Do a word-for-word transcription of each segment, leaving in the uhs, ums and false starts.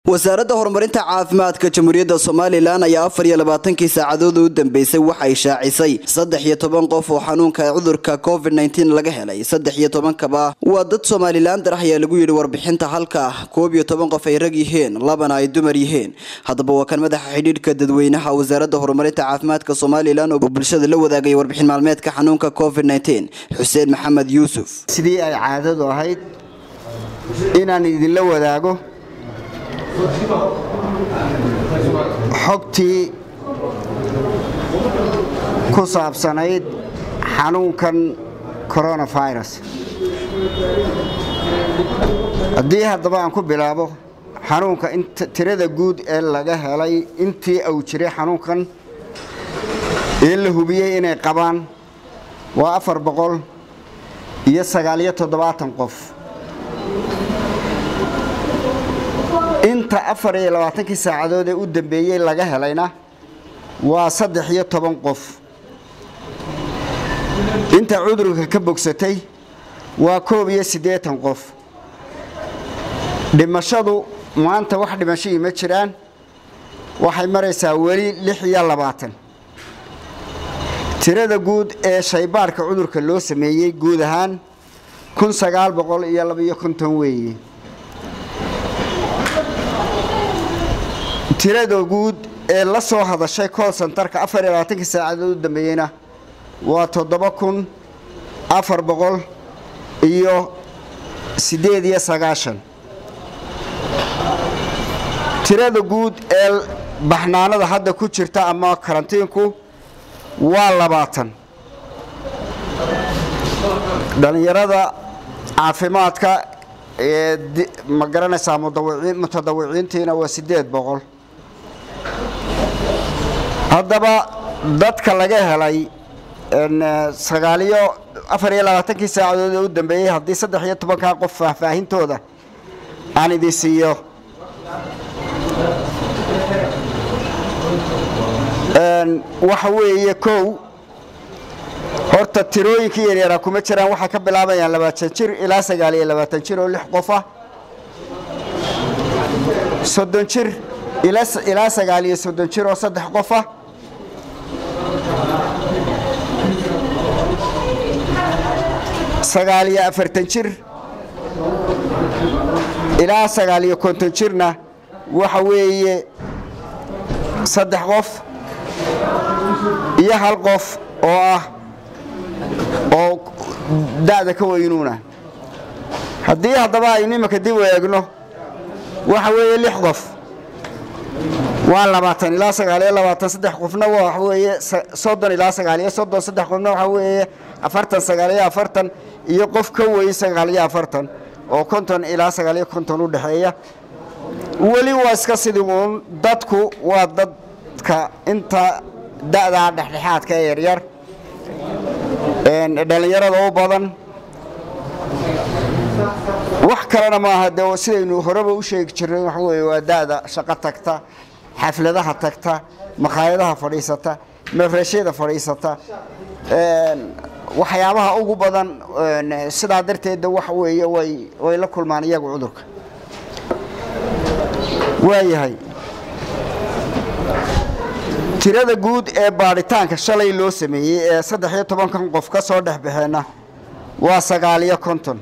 wasaaradda horumarinta caafimaadka Jamhuuriyadda Soomaaliland ayaa afar iyo labaatan saacadood u dambeysay waxa ay shaacisay saddex iyo toban qof oo xanuunka cudurka COVID nineteen laga helay. saddex iyo toban kaba waa dad Soomaaliland ah ayaa lagu yiri warbixinta halka koob iyo toban qof ay rag yihiin, labana ay dumar yihiin. Haddaba waa kan madaxa xidhiidhka dadweynaha wasaaradda horumarinta caafimaadka Soomaaliland oo bulshada la wadaagay warbixin maalmeedka xanuunka COVID nineteen, Xuseen Maxamed Yuusuf. sidii ay caadadu ahayd inaan idin la wadaago xogtii ku saabsanayd xanuunkan coronavirus. haddii haddaba aan ku bilaabo xanuunka tirada guud ee laga helay intii uu jiray xanuunkan ee la hubiyay inay qabaan waa afar boqol iyo sagaal iyo toddobaatan qof. inta afar iyo labaatan saacadood ee u dambeeyay laga helayna waa saddex iyo toban qof. inta cudurka ka bogsatay waa koob iyo siddeetan qof. dhimashadu maanta wax dhimasho ma jiraan, waxay maraysaa weli lix iyo labaatan. tirada guud ee shaybaarka cudurka loo sameeyay guud ahaan kun sagaal boqol iyo laba iyo konton weeye. tirada guud ee la soo hadashay call center-ka afar iyo labaatan saacadood u dambeeyayna waa toddoba kun afar boqol iyo siddeed iyo sagaashan. tirada guud ee baxnaanada hadda ku jirta ama karantiinku waa labaatan. dhalinyarada caafimaadka ee ma garanaysaa mutadawiciintiina waa siddeed boqol. haddaba dadka laga helay sagaal iyo afar iyo labaatan saacadood ee u dambeeyay haddii saddex iyo toban qof faahfaahintooda aan idin siiyo. waxa weeye kow horta tirooyinkii yaryara kuma jiraan, waxay ka bilaabayaan labaatan jir ilaa sagaal iyo labaatan jir oo lix qof ah, soddon jir ilaa sagaal iyo soddon jir oo saddex qof ah, sagaal iyo afartan jir ilaa sagaal iyo konton jirna waxa weeye saddex qof iyo hal qof oo ah oo da'da ka weynuuna. haddii haddaba aynu imika dib u eegno waxa weeye lix qof waa labaatan ilaa sagaal iyo labaatan, saddex qofna waxa weeye soddon ilaa sagaal iyo soddon, saddex qofna waxa weeye afartan sagaal iyo afartan, iyo qof ka weyn sagaal iyo afartan oo konton ilaa sagaal iyo konton u dhaxeeya. weli waa iska sidii uun dadku waa dadka inta da'da dhexdhexaadka ee yaryar ee dhalinyarada u badan. wax kalena maaha dee sidaynu horeba u sheegi jirnay waxa weeye waa da'da shaqo tagta, xafladaha tagta, maqaayadaha fadhiisata, mafrashada fadhiisata, waxyaabaha ugu badan. sidaa darteed waxa weeye way way la kulmaan iyagu cudurka. waayahay tirada guud ee baaritaanka shalay loo sameeyay ee saddex iyo toban qof ka soo dhex baxeena waa sagaal iyo konton.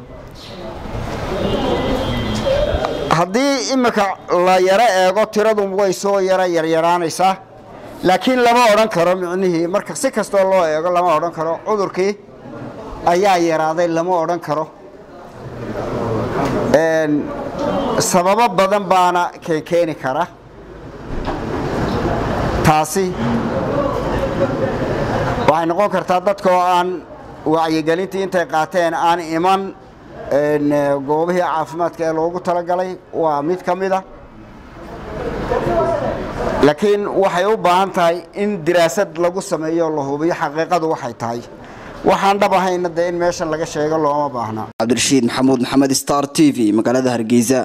haddii imika la yara eego tiradu way soo yara yaryaraanaysaa, laakiin lama odhan karo micnihii marka si kastoo loo eego lama odhan karo cudurkii ayaa yaraaday, lama odhan karo. sababo badan baana keeni kara taasi. waxay noqon kartaa dadka oo aan wacyigelintii intay qaateen aan iman goobihii caafimaadka ee loogu talagalay, waa mid ka mid ah. laakiin waxay u baahan tahay in diraasad lagu sameeyo la hubiyo xaqiiqadu waxay tahay. waxaan dhab ahayna dee in meeshan laga sheego looma baahna. Cabdirashiid Maxamuud Maxamed, Star T V, magaalada Hargeysa.